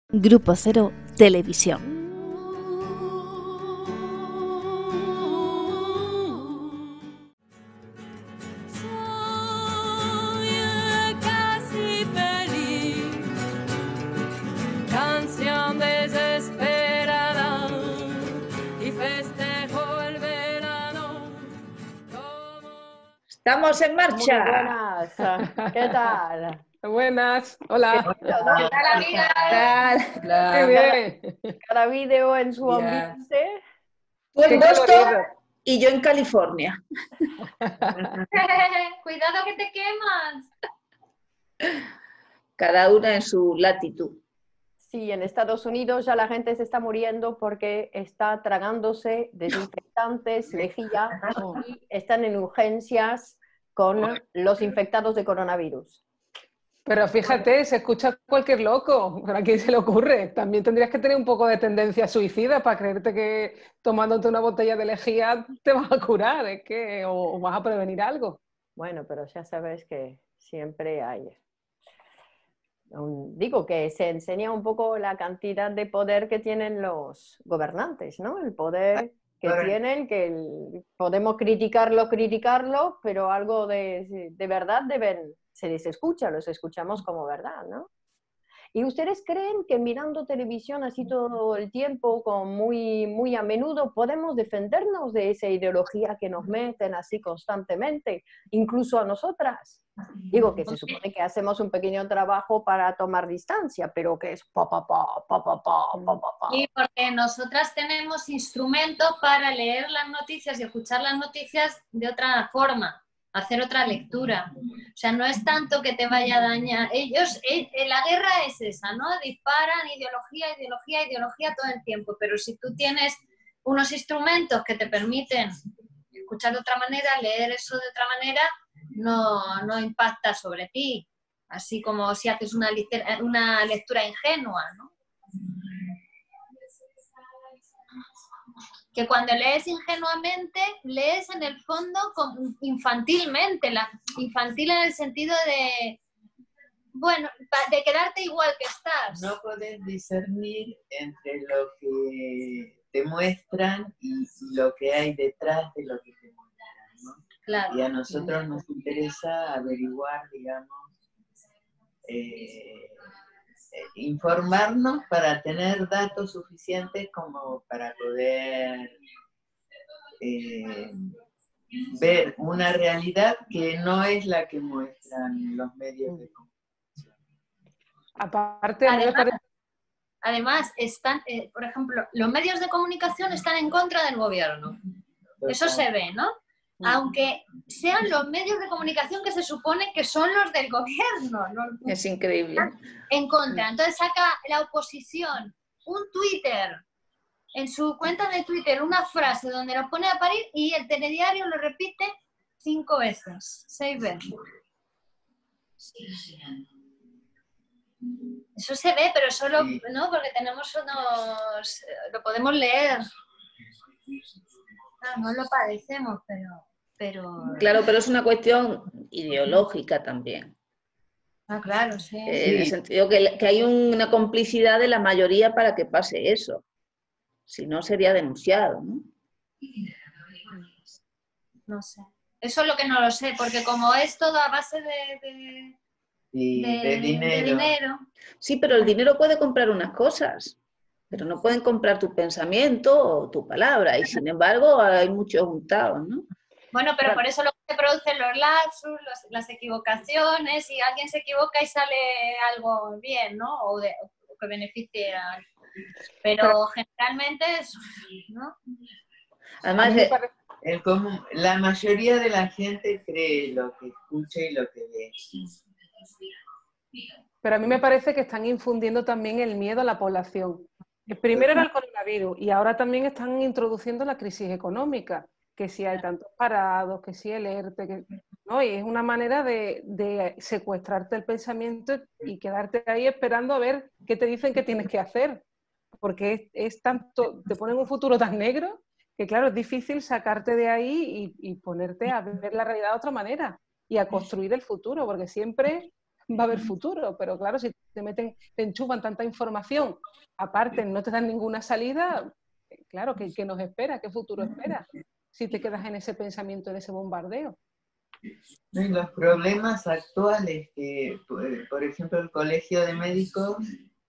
Grupo Cero Televisión. Canción desesperada y festejo el verano. Estamos en marcha. Muy buenas. ¿Qué tal? Buenas, hola. ¿Qué tal, amiga? ¿Qué tal? Qué bien. Cada vídeo en su ambiente. Tú en Qué Boston colorido. y yo en California. Cuidado que te quemas. Cada una en su latitud. Sí, en Estados Unidos ya la gente se está muriendo porque está tragándose desinfectantes, lejía, y están en urgencias con los infectados de coronavirus. Pero fíjate, se escucha cualquier loco. ¿A quién se le ocurre? También tendrías que tener un poco de tendencia suicida para creerte que tomándote una botella de lejía te vas a curar, o vas a prevenir algo. Bueno, pero ya sabes que siempre hay... Digo que se enseña un poco la cantidad de poder que tienen los gobernantes, ¿no? El poder que tienen, que podemos criticarlo, pero algo de verdad se les escucha, los escuchamos como verdad, ¿no? ¿Y ustedes creen que mirando televisión así todo el tiempo, muy a menudo, podemos defendernos de esa ideología que nos meten así constantemente, incluso a nosotras? Digo que se supone que hacemos un pequeño trabajo para tomar distancia, pero que es Sí, porque nosotras tenemos instrumentos para leer las noticias y escuchar las noticias de otra forma, hacer otra lectura. O sea, no es tanto que te vaya a dañar. Ellos, la guerra es esa, ¿no? Disparan ideología todo el tiempo, pero si tú tienes unos instrumentos que te permiten escuchar de otra manera, leer eso de otra manera, no impacta sobre ti, así como si haces una lectura ingenua, ¿no? Que cuando lees ingenuamente, lees en el fondo infantilmente, infantil en el sentido de, bueno, de quedarte igual que estás. No podés discernir entre lo que te muestran y lo que hay detrás de lo que te muestran, ¿no? Claro. Y a nosotros nos interesa averiguar, digamos, informarnos para tener datos suficientes como para poder ver una realidad que no es la que muestran los medios de comunicación. Aparte, a mí me parece... Además, están, por ejemplo, los medios de comunicación están en contra del gobierno. Eso se ve, ¿no? Aunque sean los medios de comunicación que se supone que son los del gobierno, ¿no? Es increíble. En contra. Entonces saca la oposición un Twitter, en su cuenta de Twitter, una frase donde lo pone a parir y el telediario lo repite 5 veces, 6 veces. Eso se ve, pero solo, ¿no? Porque tenemos unos... lo podemos leer. No lo padecemos, pero... Claro, pero es una cuestión ideológica también. Ah, claro, sí. En el sentido que hay una complicidad de la mayoría para que pase eso. Si no, sería denunciado, ¿no? No sé. Eso es lo que no lo sé, porque como es todo a base de dinero. Sí, pero el dinero puede comprar unas cosas, pero no pueden comprar tu pensamiento o tu palabra, y sin embargo hay muchos untados, ¿no? Bueno, pero por eso lo que se producen los lapsus, las equivocaciones, y alguien se equivoca y sale algo bien, ¿no? O que beneficie a alguien. Pero generalmente es, ¿no? Además, la mayoría de la gente cree lo que escucha y lo que ve. Pero a mí me parece que están infundiendo también el miedo a la población. Primero era el coronavirus y ahora también están introduciendo la crisis económica, que si hay tantos parados, que si el ERTE, ¿no? Y es una manera de secuestrarte el pensamiento y quedarte ahí esperando a ver qué te dicen que tienes que hacer. Porque es tanto, te ponen un futuro tan negro que claro, es difícil sacarte de ahí y ponerte a ver la realidad de otra manera y a construir el futuro, porque siempre va a haber futuro, pero claro, si te enchufan tanta información, aparte no te dan ninguna salida, claro, ¿qué nos espera? ¿Qué futuro espera? Si te quedas en ese pensamiento, en ese bombardeo. Y los problemas actuales, que por ejemplo el Colegio de Médicos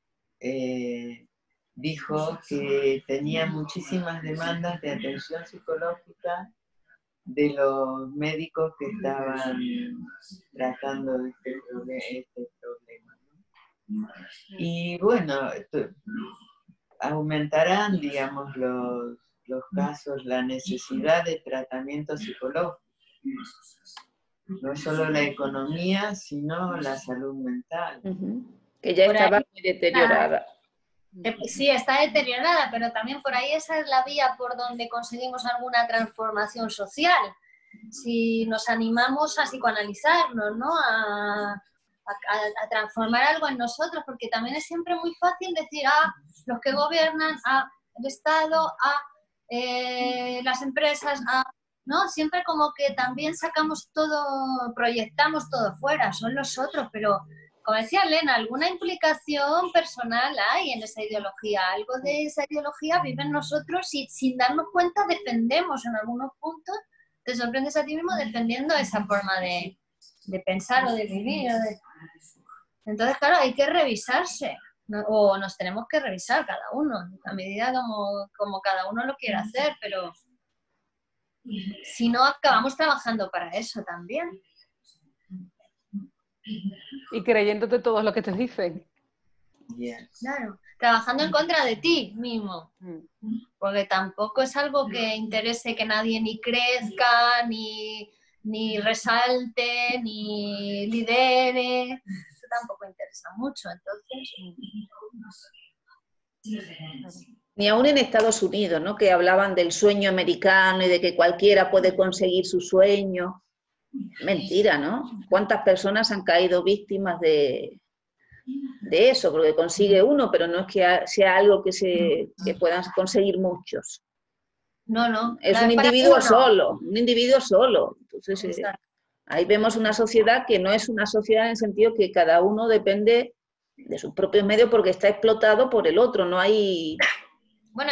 dijo que tenía muchísimas demandas de atención psicológica de los médicos que estaban tratando este problema, ¿no? Y bueno, aumentarán, digamos, los casos, la necesidad de tratamiento psicológico. No solo la economía, sino la salud mental. Que ya Por estaba ahí muy deteriorada. Sí, está deteriorada, pero también por ahí esa es la vía por donde conseguimos alguna transformación social. Si nos animamos a psicoanalizarnos, ¿no? A transformar algo en nosotros, porque también es siempre muy fácil decir, los que gobiernan, el Estado, las empresas, ¿no? Siempre como que también sacamos todo, proyectamos todo fuera, son los otros, pero como decía Elena, alguna implicación personal hay en esa ideología, algo de esa ideología vive en nosotros y sin darnos cuenta defendemos en algunos puntos, te sorprendes a ti mismo defendiendo esa forma de pensar o de vivir. Entonces, claro, hay que revisarse, ¿no? O nos tenemos que revisar cada uno, a medida como cada uno lo quiera hacer, pero si no, acabamos trabajando para eso también. Y creyéndote todo lo que te dicen. Yeah. Claro, trabajando en contra de ti mismo, porque tampoco es algo que interese que nadie ni crezca, ni resalte, ni lidere. Eso tampoco interesa mucho, entonces. Ni aún en Estados Unidos, ¿no? Que hablaban del sueño americano y de que cualquiera puede conseguir su sueño. Mentira, ¿no? ¿Cuántas personas han caído víctimas de eso? Porque consigue uno, pero no es que sea algo que puedan conseguir muchos. No. Es un individuo solo, Entonces, ahí vemos una sociedad que no es una sociedad en el sentido que cada uno depende de sus propios medios porque está explotado por el otro, no hay... Bueno,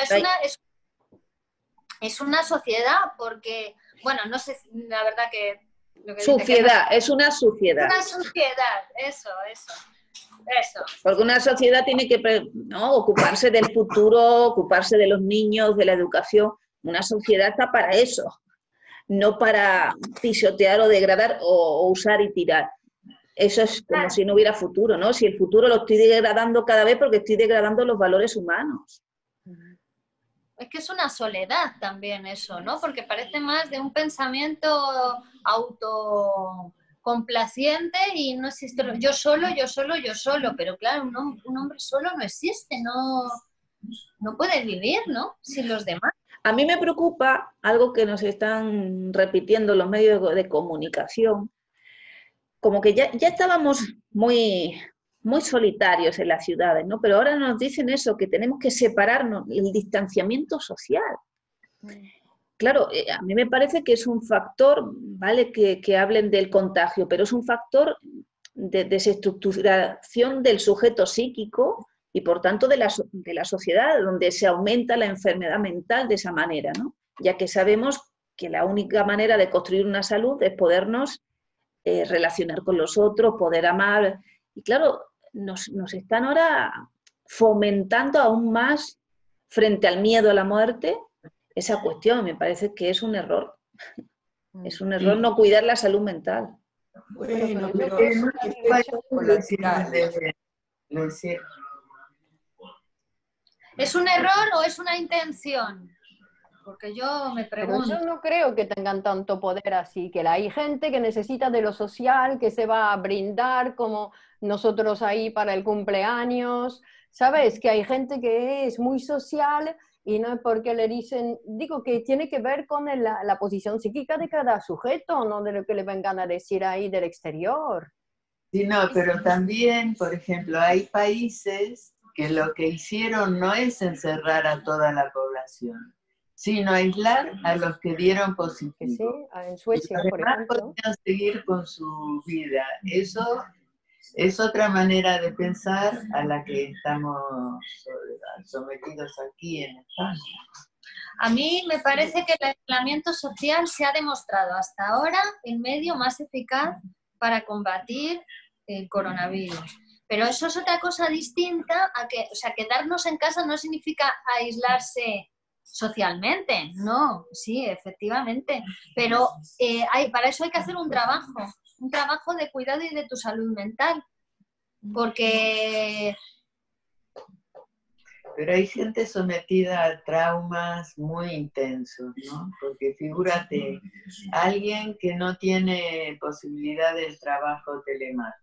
es una sociedad porque, bueno, no sé, la verdad que... Suciedad, es una suciedad. Una suciedad, eso. Porque una sociedad tiene que, ¿no?, ocuparse del futuro, ocuparse de los niños, de la educación. Una sociedad está para eso, no para pisotear o degradar o usar y tirar. Eso es como si no hubiera futuro, ¿no? Si el futuro lo estoy degradando cada vez porque estoy degradando los valores humanos. Es que es una soledad también eso, ¿no? Porque parece más de un pensamiento autocomplaciente y no existe yo solo, pero claro, un hombre solo no existe, no puede vivir, ¿no? Sin los demás. A mí me preocupa algo que nos están repitiendo los medios de comunicación, como que ya estábamos muy solitarios en las ciudades, ¿no? Pero ahora nos dicen eso, que tenemos que separarnos, el distanciamiento social. Claro, a mí me parece que es un factor, ¿vale?, que hablen del contagio, pero es un factor de desestructuración del sujeto psíquico y, por tanto, de la sociedad, donde se aumenta la enfermedad mental de esa manera, ¿no? Ya que sabemos que la única manera de construir una salud es podernos relacionar con los otros, poder amar. Y claro, nos están ahora fomentando aún más, frente al miedo a la muerte, esa cuestión. Me parece que es un error. Es un error no cuidar la salud mental. Bueno, pero ¿es un error o es una intención? Porque yo me pregunto. Pero yo no creo que tengan tanto poder así, que hay gente que necesita de lo social, que se va a brindar como nosotros ahí para el cumpleaños, ¿sabes? Que hay gente que es muy social y no es porque le dicen, digo que tiene que ver con la posición psíquica de cada sujeto, no de lo que le vengan a decir ahí del exterior. Sí, no, pero también, por ejemplo, hay países que lo que hicieron no es encerrar a toda la población, sino aislar a los que dieron positivo. Sí, en Suecia, por ejemplo. Podían seguir con su vida. Eso Es otra manera de pensar a la que estamos sometidos aquí en España. A mí me parece que el aislamiento social se ha demostrado hasta ahora el medio más eficaz para combatir el coronavirus. Pero eso es otra cosa distinta a que, o sea, quedarnos en casa no significa aislarse socialmente, no, sí, efectivamente, pero para eso hay que hacer un trabajo de cuidado y de tu salud mental, porque... Pero hay gente sometida a traumas muy intensos, ¿no? Porque figúrate, alguien que no tiene posibilidad del trabajo telemático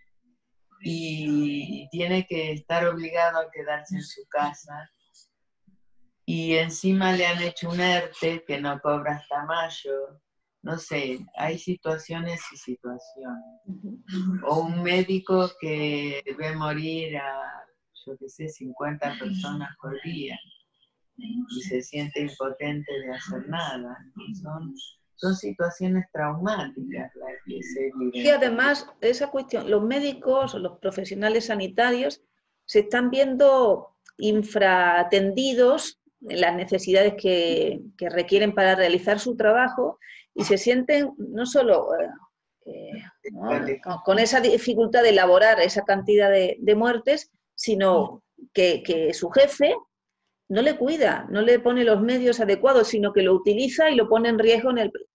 y tiene que estar obligado a quedarse en su casa y encima le han hecho un ERTE que no cobra hasta mayo, no sé, hay situaciones y situaciones. O un médico que ve morir a, yo qué sé, 50 personas por día y se siente impotente de hacer nada. Son situaciones traumáticas las que se viven. Y además, esa cuestión, los médicos, los profesionales sanitarios, se están viendo infraatendidos en las necesidades que requieren para realizar su trabajo y se sienten no solo con esa dificultad de elaborar esa cantidad de muertes, sino que su jefe no le cuida, no le pone los medios adecuados, sino que lo utiliza y lo pone en riesgo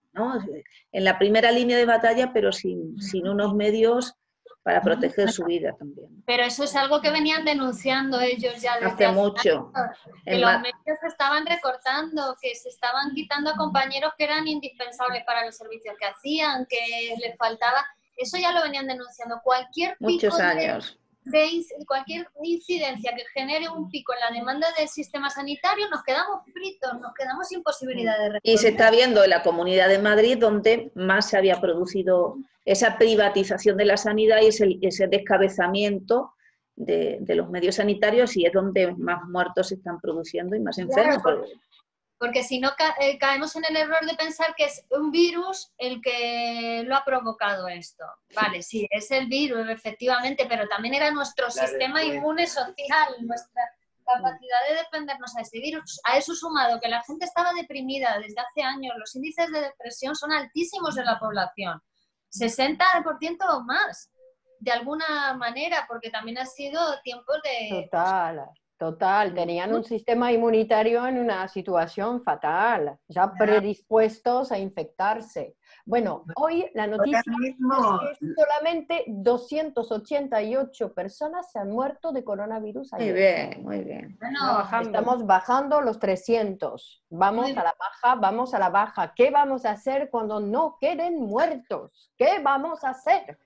en la primera línea de batalla, pero sin unos medios para proteger su vida también. Pero eso es algo que venían denunciando ellos ya desde hace mucho. Que los medios se estaban recortando, que se estaban quitando a compañeros que eran indispensables para los servicios que hacían, que les faltaba. Eso ya lo venían denunciando. Cualquier pico muchos años. Cualquier incidencia que genere un pico en la demanda del sistema sanitario, nos quedamos fritos, nos quedamos sin posibilidad de responder. Y se está viendo en la Comunidad de Madrid donde más se había producido esa privatización de la sanidad y ese descabezamiento de los medios sanitarios, y es donde más muertos se están produciendo y más enfermos. Claro, porque si no caemos en el error de pensar que es un virus el que lo ha provocado esto. Vale, sí, es el virus, efectivamente, pero también era nuestro sistema inmune social, nuestra capacidad de defendernos a este virus. A eso sumado que la gente estaba deprimida desde hace años, los índices de depresión son altísimos en la población, 60% o más, de alguna manera, porque también ha sido tiempos de... Total, tenían un sistema inmunitario en una situación fatal, ya predispuestos a infectarse. Bueno, hoy la noticia es que solamente 288 personas se han muerto de coronavirus ayer. Muy bien, muy bien. Bueno, estamos bajando los 300. Vamos a la baja, vamos a la baja. ¿Qué vamos a hacer cuando no queden muertos? ¿Qué vamos a hacer?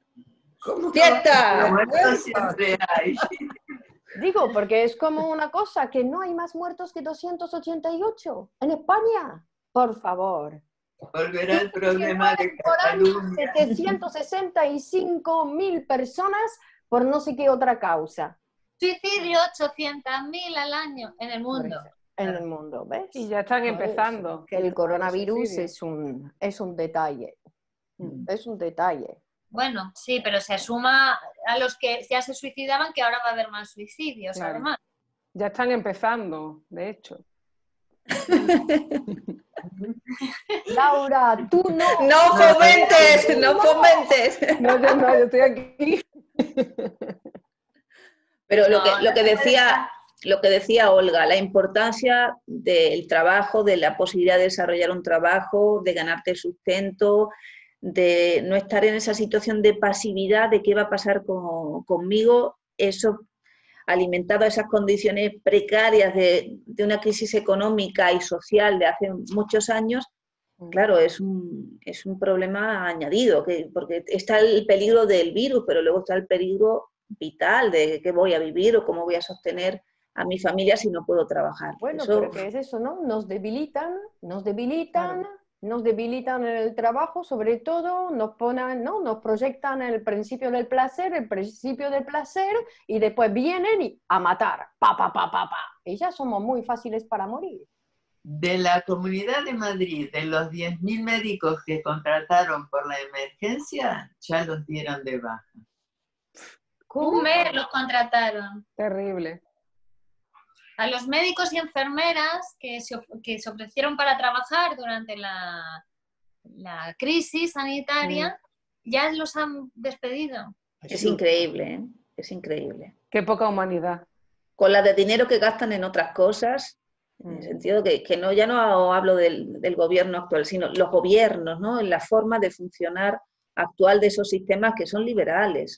¡Fiesta! Siempre hay. Digo, porque es como una cosa, que no hay más muertos que 288 en España. Por favor. Volverá el problema de Cataluña. 765.000 personas por no sé qué otra causa. Suicidio 800.000 al año en el mundo. En el mundo, ¿ves? Y ya están empezando. Que el coronavirus es un detalle. Es un detalle. Bueno, sí, pero se suma a los que ya se suicidaban, que ahora va a haber más suicidios, claro. Además. Ya están empezando, de hecho. Laura, tú no... ¡No fomentes! ¡No fomentes! No, yo estoy aquí. Pero lo que decía Olga, la importancia del trabajo, de la posibilidad de desarrollar un trabajo, de ganarte el sustento, de no estar en esa situación de pasividad, de qué va a pasar conmigo, eso alimentado a esas condiciones precarias de una crisis económica y social de hace muchos años, claro, es un problema añadido, porque está el peligro del virus, pero luego está el peligro vital de qué voy a vivir o cómo voy a sostener a mi familia si no puedo trabajar. Bueno, pero ¿qué es eso, no? Nos debilitan, claro. Nos debilitan en el trabajo, sobre todo, nos proyectan el principio del placer, y después vienen a matar, y ya somos muy fáciles para morir. De la Comunidad de Madrid, de los 10.000 médicos que contrataron por la emergencia, ya los dieron de baja. Un mes los contrataron. Terrible. A los médicos y enfermeras que se ofrecieron para trabajar durante la crisis sanitaria, ya los han despedido. Es increíble, ¿eh? Es increíble. Qué poca humanidad. Con la de dinero que gastan en otras cosas, en el sentido que no, ya no hablo del gobierno actual, sino los gobiernos, ¿no? En la forma de funcionar actual de esos sistemas que son liberales,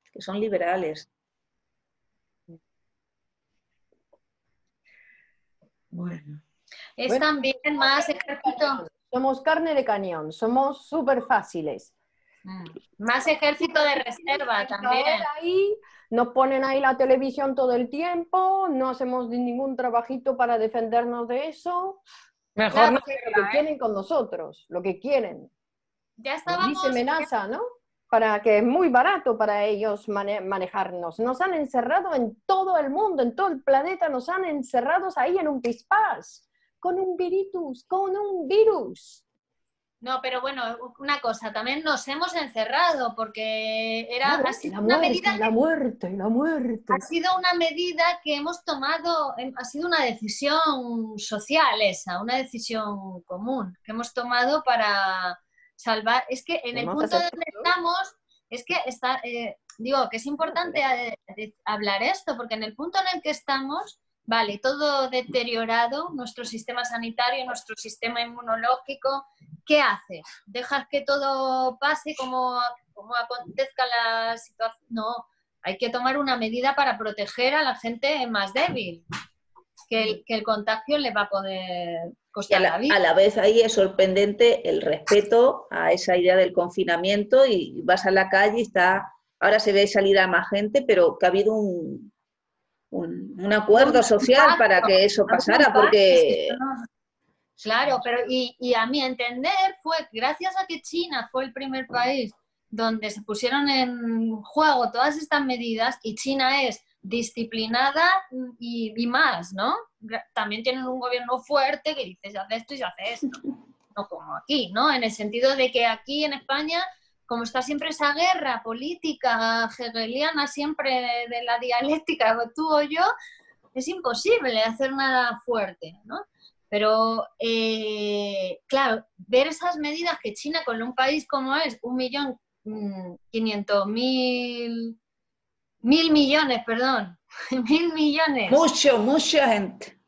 Bueno. Es también más ejército. Somos carne de cañón, somos súper fáciles. Más ejército de reserva también. Ahí, nos ponen ahí la televisión todo el tiempo, no hacemos ningún trabajito para defendernos de eso. Mejor Claro, no. lo que quieren con nosotros, lo que quieren. Ya estábamos. Dice amenaza, ¿no? Para que es muy barato para ellos manejarnos. Nos han encerrado en todo el mundo, en todo el planeta, nos han encerrado ahí en un pispás, con un virus. No, pero bueno, una cosa, también nos hemos encerrado porque Claro, ha sido la una muerte, medida, la muerte. ha sido una medida que hemos tomado, ha sido una decisión social esa, una decisión común que hemos tomado para salvar. Es que en el punto donde estamos, es que está, digo que es importante hablar esto, porque en el punto en el que estamos, vale, todo deteriorado, nuestro sistema sanitario, nuestro sistema inmunológico. ¿Qué haces? ¿Dejas que todo pase como acontezca la situación? No, hay que tomar una medida para proteger a la gente más débil, que el contagio le va a poder costar la vida. A la vez ahí es sorprendente el respeto a esa idea del confinamiento y vas a la calle y ahora se ve salir a más gente, pero que ha habido un acuerdo social para que eso pasara, porque... Claro, pero y a mi entender fue gracias a que China fue el primer país donde se pusieron en juego todas estas medidas, y China es disciplinada y más, ¿no? También tienen un gobierno fuerte que dice se hace esto y se hace esto, no como aquí, ¿no? En el sentido de que aquí en España, como está siempre esa guerra política hegeliana, siempre de la dialéctica, o tú o yo, es imposible hacer nada fuerte, ¿no? Pero, claro, ver esas medidas que China, con un país como es, 1.500.000 millones, perdón, 1.000 millones. Mucha gente.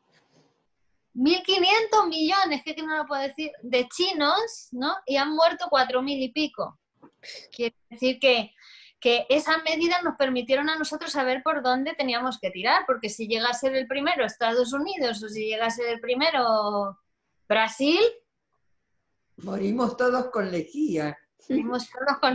1.500 millones, que no lo puedo decir, de chinos, ¿no? Y han muerto 4.000 y pico. Quiere decir que esas medidas nos permitieron a nosotros saber por dónde teníamos que tirar, porque si llega a ser el primero Estados Unidos o si llega a ser el primero Brasil... Morimos todos con lejía. Morimos todos con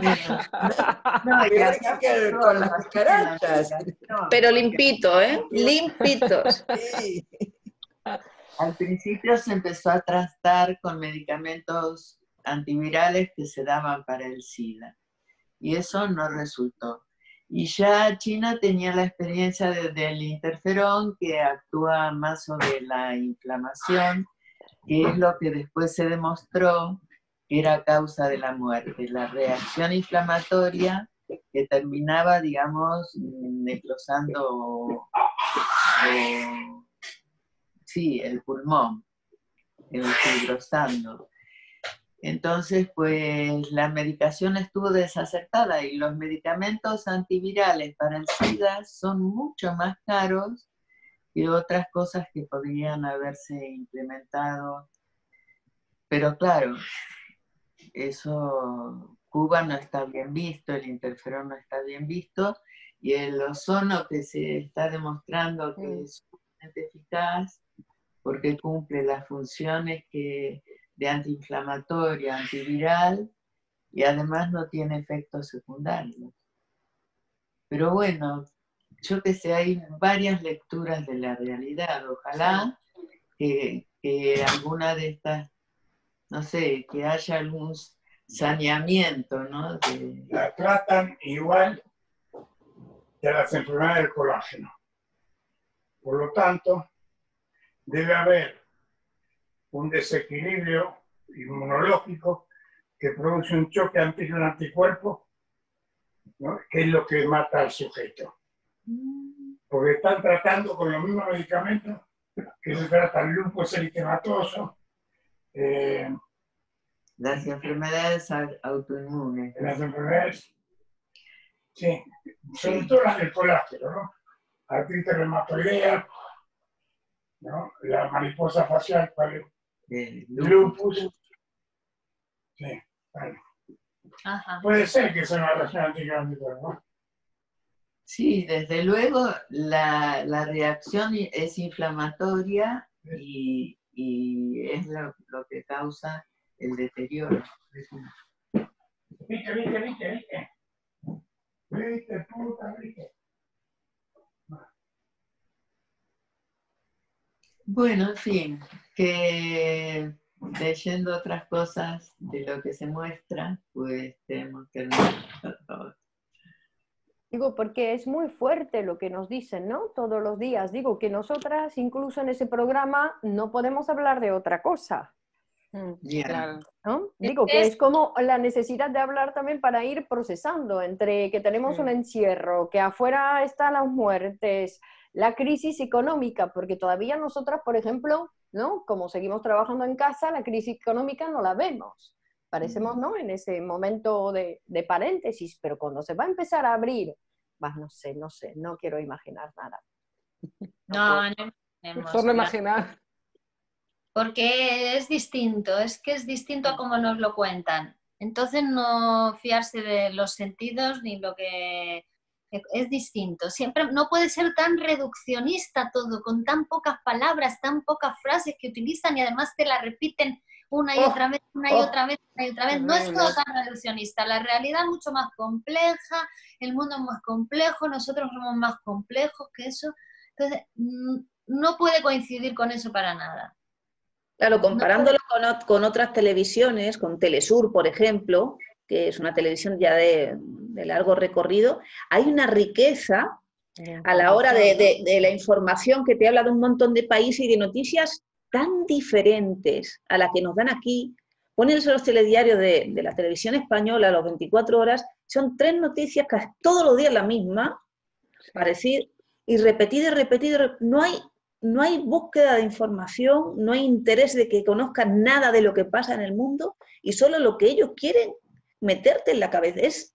con las cucarachas. Pero limpito, ¿eh? Limpitos. Sí. Al principio se empezó a tratar con medicamentos antivirales que se daban para el SIDA. Y eso no resultó. Y ya China tenía la experiencia del interferón, que actúa más sobre la inflamación, que es lo que después se demostró que era causa de la muerte, la reacción inflamatoria que terminaba, digamos, necrosando el pulmón, fibrosando. Entonces, pues la medicación estuvo desacertada y los medicamentos antivirales para el SIDA son mucho más caros que otras cosas que podrían haberse implementado. Pero claro, eso, Cuba no está bien visto, el interferón no está bien visto, y el ozono que se está demostrando que es sumamente eficaz porque cumple las funciones de antiinflamatoria, antiviral, y además no tiene efectos secundarios. Pero bueno, yo que sé, hay varias lecturas de la realidad. Ojalá que alguna de estas, no sé, que haya algún saneamiento, ¿no? La tratan igual que las enfermedades del colágeno. Por lo tanto, debe haber un desequilibrio inmunológico que produce un choque antígeno-anticuerpo ¿no? ¿Qué es lo que mata al sujeto? Porque están tratando con los mismos medicamentos que se trata el lupus eritematoso, Las enfermedades autoinmunes. las enfermedades, sí, sobre todo las del colágeno, ¿no? Artritis reumatoidea, ¿no? La mariposa facial, ¿cuál es? Lupus. Sí, vale. Ajá. Puede ser que sea una reacción antibiótica, ¿no? Sí, desde luego la reacción es inflamatoria y es lo que causa el deterioro. Viste. Viste, puta, viste. Bueno, en fin, que leyendo otras cosas de lo que se muestra, pues tenemos que todo. Digo, porque es muy fuerte lo que nos dicen, ¿no? Todos los días. Digo que nosotras, incluso en ese programa, no podemos hablar de otra cosa. Claro. ¿No? Digo que es como la necesidad de hablar también para ir procesando entre que tenemos un encierro, que afuera están las muertes, la crisis económica, porque todavía nosotras, por ejemplo, ¿no? Como seguimos trabajando en casa, la crisis económica no la vemos. Parecemos, ¿no? En ese momento de paréntesis, pero cuando se va a empezar a abrir, no sé, no quiero imaginar nada. No imaginemos. Solo imaginar. Porque es distinto, es que es distinto a como nos lo cuentan. Entonces no fiarse de los sentidos ni lo que... Es distinto. Siempre no puede ser tan reduccionista todo, con tan pocas palabras, tan pocas frases que utilizan y además te la repiten una y otra vez, una y otra vez, una y otra vez. No es todo tan reduccionista. La realidad es mucho más compleja, el mundo es más complejo, nosotros somos más complejos que eso. Entonces, no puede coincidir con eso para nada. Claro, comparándolo con otras televisiones, con Telesur, por ejemplo, que es una televisión ya de largo recorrido, hay una riqueza a la hora de la información que te habla de un montón de países y de noticias tan diferentes a la que nos dan aquí. Ponen los telediarios de la televisión española a las 24 horas, son 3 noticias casi todos los días la misma, parecida, y repetida, no hay búsqueda de información, no hay interés de que conozcan nada de lo que pasa en el mundo y solo lo que ellos quieren meterte en la cabeza.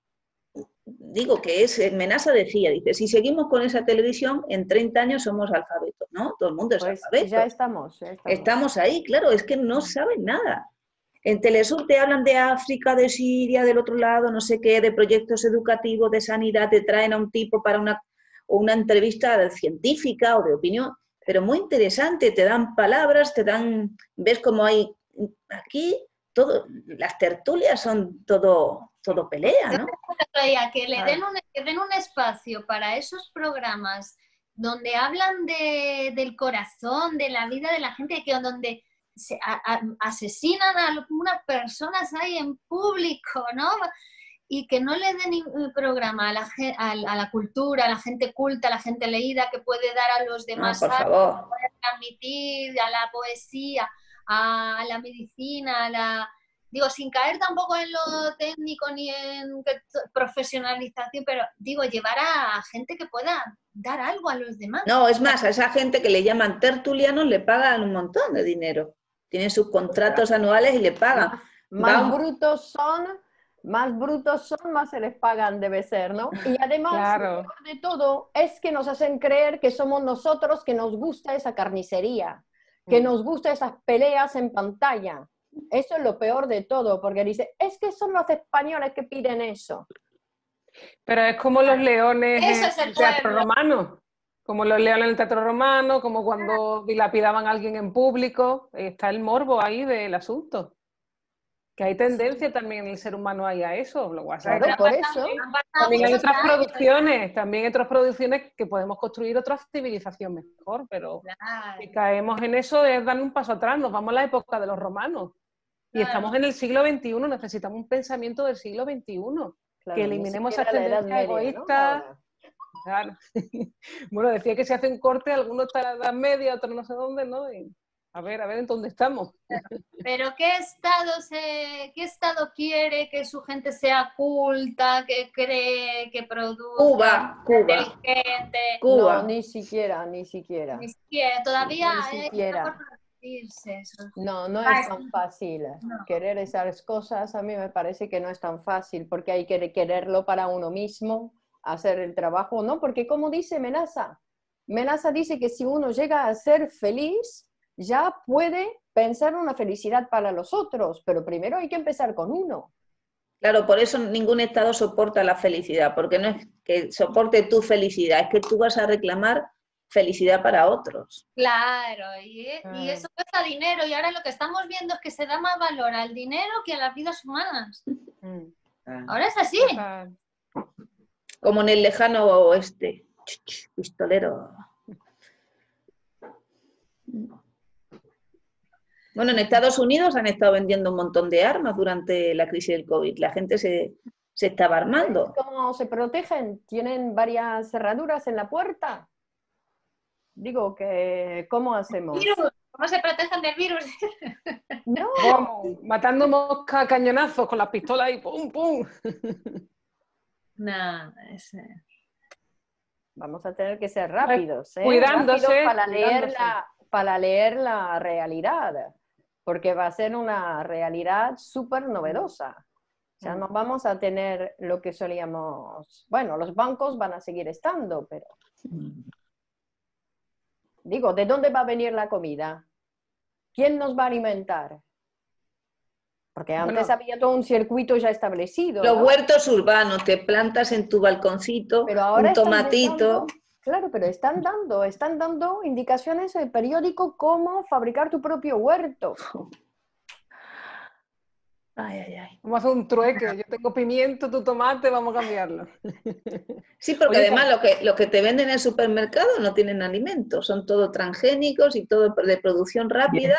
Menaza decía, dice, si seguimos con esa televisión, en 30 años somos alfabetos, ¿no? Todo el mundo es alfabeto. Ya estamos. Estamos ahí, claro, es que no saben nada. En Telesur te hablan de África, de Siria, del otro lado, no sé qué, de proyectos educativos, de sanidad, te traen a un tipo para una entrevista científica o de opinión, pero muy interesante, te dan palabras, ves cómo hay aquí, las tertulias son todo pelea, ¿no? Que den un espacio para esos programas donde hablan del corazón, de la vida de la gente, donde se asesinan a algunas personas ahí en público, ¿no? Y que no le den ningún programa a la cultura, a la gente culta, a la gente leída, que puede dar a los demás por algo, favor. que puede transmitir a la poesía, a la medicina, sin caer tampoco en lo técnico ni en profesionalización, pero llevar a gente que pueda dar algo a los demás. No, es más, a esa gente que le llaman tertulianos le pagan un montón de dinero. Tienen sus contratos anuales y le pagan. Más brutos son, más se les pagan, debe ser, ¿no? Y además, lo peor de todo es que nos hacen creer que somos nosotros que nos gusta esa carnicería, que nos gusta esas peleas en pantalla. Eso es lo peor de todo, porque dice, es que son los españoles que piden eso. Pero es como los leones en el teatro romano. Como los leones en el teatro romano, como cuando dilapidaban a alguien en público. Está el morbo ahí del asunto. Que hay tendencia también en el ser humano ahí a eso. Claro, por eso. También hay otras producciones que podemos construir otra civilización mejor, pero si caemos en eso es dar un paso atrás, nos vamos a la época de los romanos. Y estamos en el siglo XXI, necesitamos un pensamiento del siglo XXI. Que eliminemos esas tendencias egoístas. ¿No? Claro. Bueno, decía que se hace un corte, algunos está en la Edad Media, otros no sé dónde, ¿no? A ver en dónde estamos. Pero ¿qué estado quiere que su gente sea culta, que cree, que produzca, Cuba. inteligente? Cuba. No, ni siquiera. Ni siquiera, todavía Ni hay siquiera. por decirse eso. No es tan fácil. No. Querer esas cosas a mí me parece que no es tan fácil, porque hay que quererlo para uno mismo, hacer el trabajo, ¿no? Porque como dice Menaza dice que si uno llega a ser feliz, ya puede pensar una felicidad para los otros, pero primero hay que empezar con uno. Claro, por eso ningún Estado soporta la felicidad, porque no es que soporte tu felicidad, es que tú vas a reclamar felicidad para otros. Claro, y eso cuesta dinero, y ahora lo que estamos viendo es que se da más valor al dinero que a las vidas humanas. Ahora es así. Como en el lejano oeste. Pistolero. Bueno, en Estados Unidos han estado vendiendo un montón de armas durante la crisis del COVID. La gente se estaba armando. ¿Cómo se protegen? ¿Tienen varias cerraduras en la puerta? Digo, que ¿cómo hacemos? Virus. ¿Cómo se protegen del virus? No. Vamos, matando moscas a cañonazos con las pistolas y ¡pum, pum! No, Vamos a tener que ser rápidos, ¿eh? Cuidándose, Rápidos para leer la realidad, porque va a ser una realidad súper novedosa. O sea, no vamos a tener lo que solíamos... Bueno, los bancos van a seguir estando, pero... Digo, ¿de dónde va a venir la comida? ¿Quién nos va a alimentar? Porque antes había todo un circuito ya establecido. Los ¿no? huertos urbanos, te plantas en tu balconcito, pero ahora un tomatito. Claro, pero están dando indicaciones en el periódico cómo fabricar tu propio huerto. Vamos a hacer un trueque. Yo tengo pimiento, tu tomate, vamos a cambiarlo. Sí, porque Oye, además lo que te venden en el supermercado no tienen alimentos, son todo transgénicos y todo de producción rápida.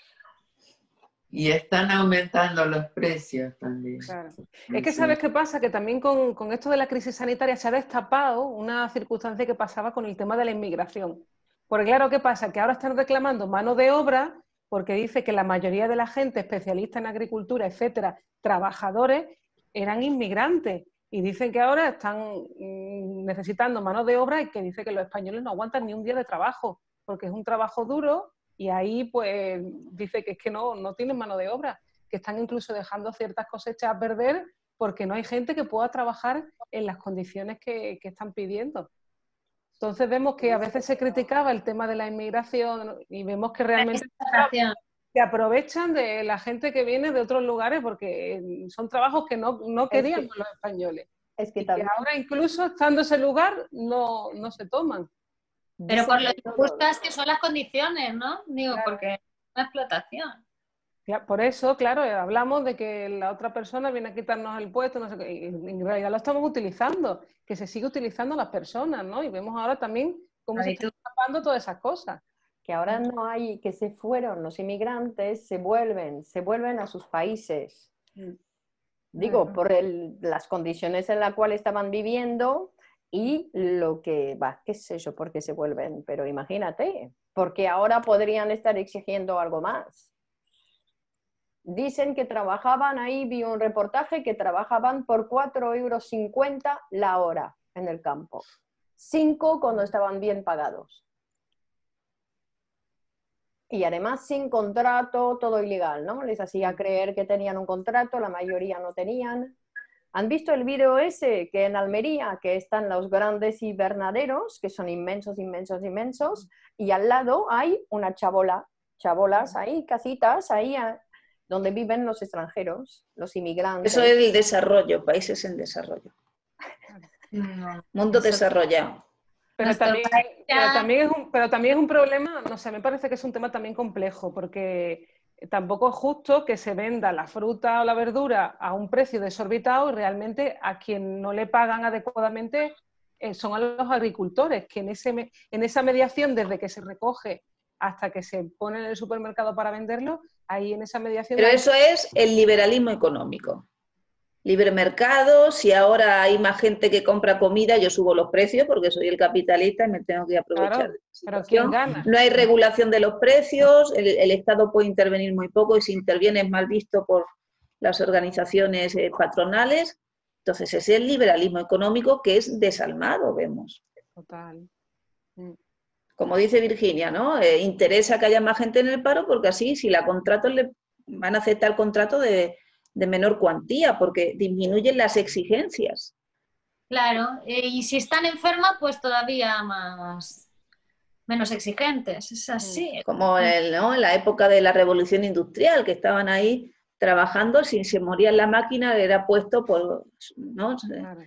Y están aumentando los precios también. Claro. Es que ¿sabes qué pasa? Que también con esto de la crisis sanitaria se ha destapado una circunstancia que pasaba con el tema de la inmigración. Porque claro, ¿qué pasa? Que ahora están reclamando mano de obra porque dice que la mayoría de la gente especialista en agricultura, etcétera, trabajadores, eran inmigrantes. Y dicen que ahora están necesitando mano de obra y que dice que los españoles no aguantan ni un día de trabajo, porque es un trabajo duro. Y ahí, pues, dice que es que no tienen mano de obra, que están incluso dejando ciertas cosechas a perder porque no hay gente que pueda trabajar en las condiciones que están pidiendo. Entonces vemos que a veces se criticaba el tema de la inmigración y vemos que realmente se aprovechan de la gente que viene de otros lugares porque son trabajos que no queríamos los españoles. Es que, y que ahora incluso estando en ese lugar no se toman. Pero por lo injustas que son las condiciones, ¿no? Digo, porque es una explotación. Por eso, claro, hablamos de que la otra persona viene a quitarnos el puesto, no sé qué, y en realidad lo estamos utilizando, que se sigue utilizando a las personas, ¿no? Y vemos ahora también cómo se están escapando todas esas cosas. Que ahora no hay, que se fueron los inmigrantes, se vuelven a sus países. Digo, por las condiciones en las cuales estaban viviendo y lo que va, qué sé yo, por qué se vuelven, pero imagínate, porque ahora podrían estar exigiendo algo más. Dicen que trabajaban, ahí vi un reportaje, que trabajaban por 4,50 € la hora en el campo. 5 cuando estaban bien pagados. Y además sin contrato, todo ilegal, ¿no? Les hacía creer que tenían un contrato, la mayoría no tenían. ¿Han visto el vídeo ese que en Almería, que están los grandes invernaderos, que son inmensos, inmensos, inmensos, y al lado hay una chabolas ahí, casitas, ahí donde viven los extranjeros, los inmigrantes? Eso es el desarrollo, países en desarrollo. Mundo desarrollado. Pero también es un problema, no sé, me parece que es un tema también complejo, porque tampoco es justo que se venda la fruta o la verdura a un precio desorbitado y realmente a quien no le pagan adecuadamente son a los agricultores, que en esa mediación, desde que se recoge hasta que se pone en el supermercado para venderlo, ahí en esa mediación... Pero eso es el liberalismo económico. libre mercado, si ahora hay más gente que compra comida, yo subo los precios porque soy el capitalista y me tengo que aprovechar de la Pero ¿quién situación. gana? No hay regulación de los precios, el Estado puede intervenir muy poco y si interviene es mal visto por las organizaciones patronales. Entonces, ese es el liberalismo económico que es desalmado, vemos. Total. Como dice Virginia, ¿no? Interesa que haya más gente en el paro porque así, si la contrato, le van a aceptar contrato de menor cuantía porque disminuyen las exigencias. Claro, y si están enfermas, pues todavía menos exigentes, es así. Como ¿no? En la época de la revolución industrial, que estaban ahí trabajando, si se moría en la máquina era puesto por, ¿no?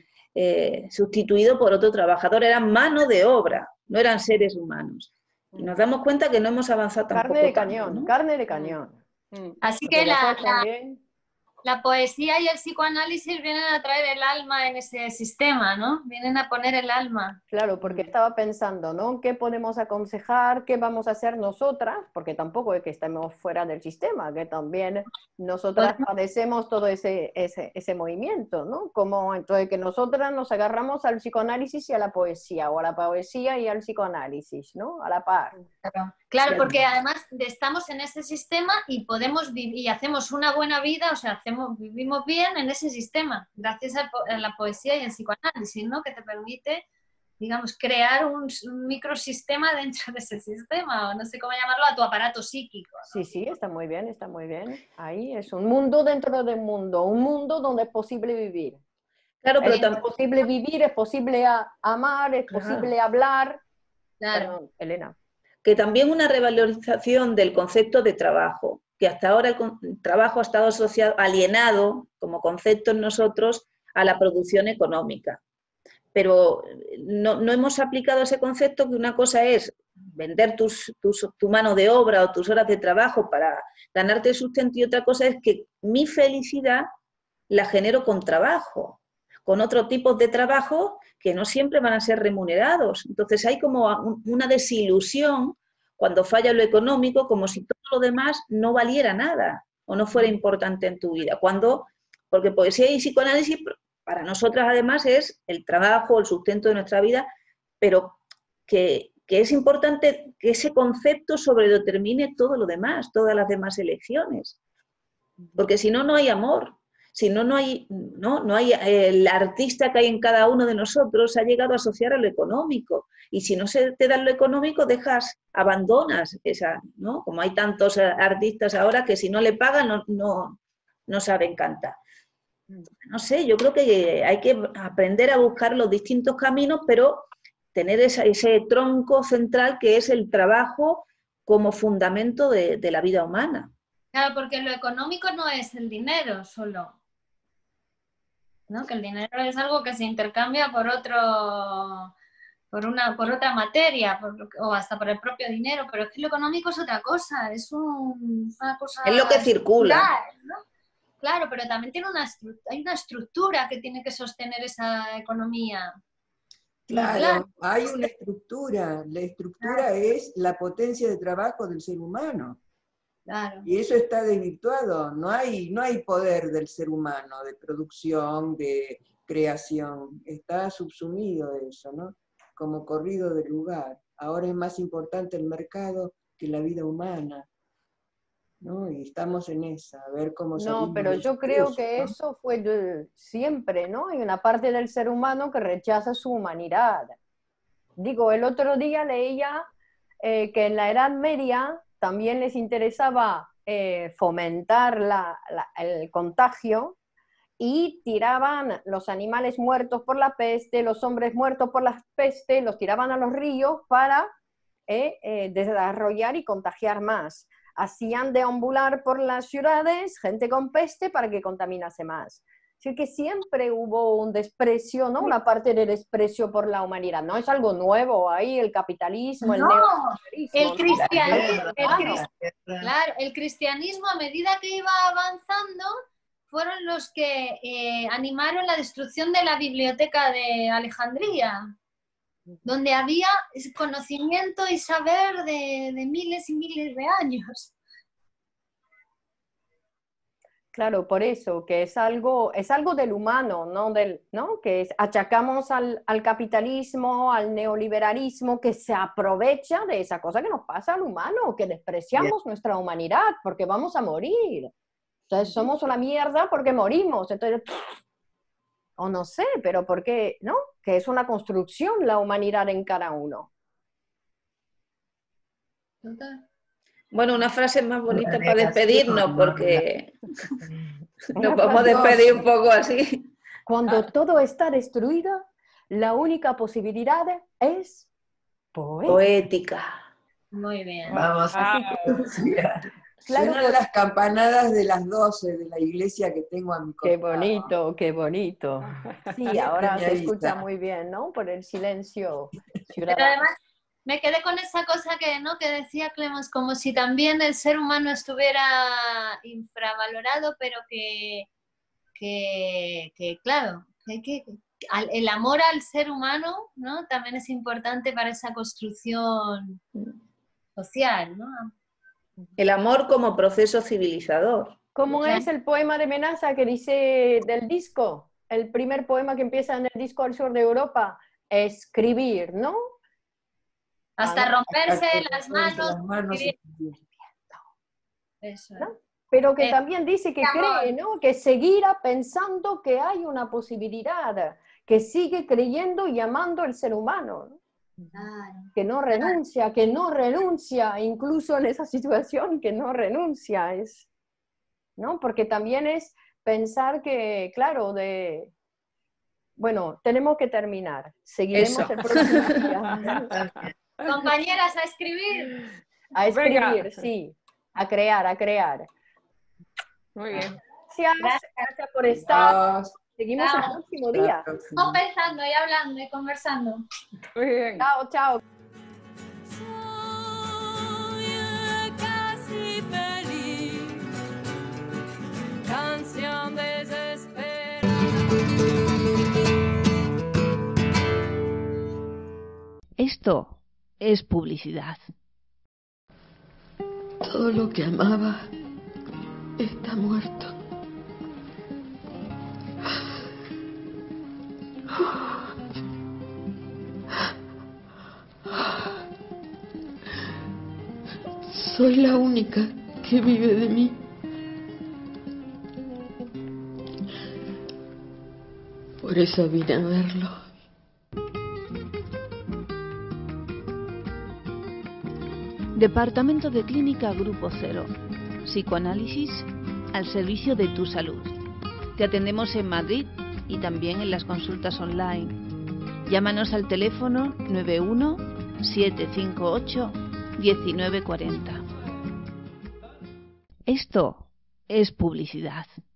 Sustituido por otro trabajador, eran mano de obra, no eran seres humanos. Y nos damos cuenta que no hemos avanzado tampoco Carne de tanto, cañón, ¿no? carne de cañón. Así Porque que después también... la poesía y el psicoanálisis vienen a traer el alma en ese sistema, ¿no? Vienen a poner el alma. Claro, porque estaba pensando, ¿no? ¿Qué podemos aconsejar? ¿Qué vamos a hacer nosotras? Porque tampoco es que estemos fuera del sistema, que también nosotras padecemos todo ese movimiento, ¿no? Como entonces que nosotras nos agarramos al psicoanálisis y a la poesía, o a la poesía y al psicoanálisis, ¿no? A la par. Claro, porque además estamos en ese sistema y podemos vivir y hacemos una buena vida, o sea, vivimos bien en ese sistema, gracias a la poesía y el psicoanálisis, ¿no? Que te permite, digamos, crear un microsistema dentro de ese sistema, o no sé cómo llamarlo, a tu aparato psíquico, ¿no? Sí, está muy bien, está muy bien. Ahí es un mundo dentro del mundo, un mundo donde es posible vivir. Claro, pero es posible vivir, es posible amar, es posible hablar. Claro. Perdón, Elena. Que también una revalorización del concepto de trabajo, que hasta ahora el trabajo ha estado asociado, alienado como concepto en nosotros a la producción económica. Pero no hemos aplicado ese concepto, que una cosa es vender tu mano de obra o tus horas de trabajo para ganarte el sustento y otra cosa es que mi felicidad la genero con trabajo, con otro tipo de trabajo que no siempre van a ser remunerados. Entonces hay como una desilusión cuando falla lo económico, como si todo lo demás no valiera nada o no fuera importante en tu vida. Porque poesía y psicoanálisis para nosotras además es el trabajo, el sustento de nuestra vida, pero que es importante que ese concepto sobredetermine todo lo demás, todas las demás elecciones. Porque si no, no hay amor. Si no, no hay el artista que hay en cada uno de nosotros ha llegado a asociar a lo económico. Y si no se te da lo económico, abandonas esa, ¿no? Como hay tantos artistas ahora que si no le pagan no saben cantar. No sé, yo creo que hay que aprender a buscar los distintos caminos, pero tener ese tronco central que es el trabajo como fundamento de la vida humana. Claro, porque lo económico no es el dinero solo, ¿no? Que el dinero es algo que se intercambia por otra materia, o hasta por el propio dinero, pero es que lo económico es otra cosa, es una cosa... Es lo que circula. ¿No? Claro, pero también hay una estructura que tiene que sostener esa economía. Claro, hay una estructura. La estructura es la potencia de trabajo del ser humano. Claro. Y eso está desvirtuado. No hay poder del ser humano, de producción, de creación. Está subsumido eso, ¿no? Como corrido del lugar. Ahora es más importante el mercado que la vida humana, ¿no? Y estamos en esa, a ver cómo salimos. No, pero yo creo que eso fue siempre, ¿no? Hay una parte del ser humano que rechaza su humanidad. Digo, el otro día leía que en la Edad Media también les interesaba fomentar el contagio y tiraban los animales muertos por la peste, los hombres muertos por la peste, los tiraban a los ríos para desarrollar y contagiar más. Hacían deambular por las ciudades gente con peste para que contaminase más. Así que siempre hubo un desprecio, ¿no? Una parte de desprecio por la humanidad. No es algo nuevo ahí, el capitalismo, el neoliberalismo. Claro, el cristianismo a medida que iba avanzando fueron los que animaron la destrucción de la biblioteca de Alejandría, donde había conocimiento y saber de miles y miles de años. Claro, por eso, que es algo del humano, ¿no? Que achacamos al capitalismo, al neoliberalismo, que se aprovecha de esa cosa que nos pasa al humano, que despreciamos nuestra humanidad porque vamos a morir. Entonces somos una mierda porque morimos. Entonces, o no sé, pero ¿por qué? ¿No? Que es una construcción la humanidad en cada uno. Bueno, una frase más bonita para despedirnos, porque nos vamos a despedir un poco así. Cuando todo está destruido, la única posibilidad es poética. Muy bien. Vamos a Claro, suenan las campanadas de las 12 de la iglesia que tengo a mi costado. Qué bonito, qué bonito. Sí, ahora se escucha muy bien, ¿no? Por el silencio ciudadano. Pero además me quedé con esa cosa que decía Clemens, como si también el ser humano estuviera infravalorado, pero que claro, el amor al ser humano, ¿no? También es importante para esa construcción social, ¿no? El amor como proceso civilizador. ¿Cómo es el poema de Menaza que dice del disco? El primer poema que empieza en el disco al sur de Europa, escribir, ¿no? Hasta romperse las manos. Eso. ¿No? Pero que también dice que cree, ¿no? Que seguirá pensando que hay una posibilidad, que sigue creyendo y amando al ser humano, ¿no? Claro. Que no renuncia, incluso en esa situación, que no renuncia, ¿no? Porque también es pensar que, claro, bueno, tenemos que terminar. Seguiremos el próximo día. Compañeras, a escribir. A escribir, Venga. sí. A crear. Muy bien. Gracias por estar. Adiós. Seguimos el próximo día. Estamos pensando y hablando y conversando. Muy bien. Chao. Soy casi feliz, canción desesperada. Esto es publicidad. Todo lo que amaba está muerto. Soy la única que vive de mí. Por eso vine a verlo. Departamento de Clínica Grupo Cero. Psicoanálisis al servicio de tu salud. Te atendemos en Madrid y también en las consultas online. Llámanos al teléfono 91 758 1940. Esto es publicidad.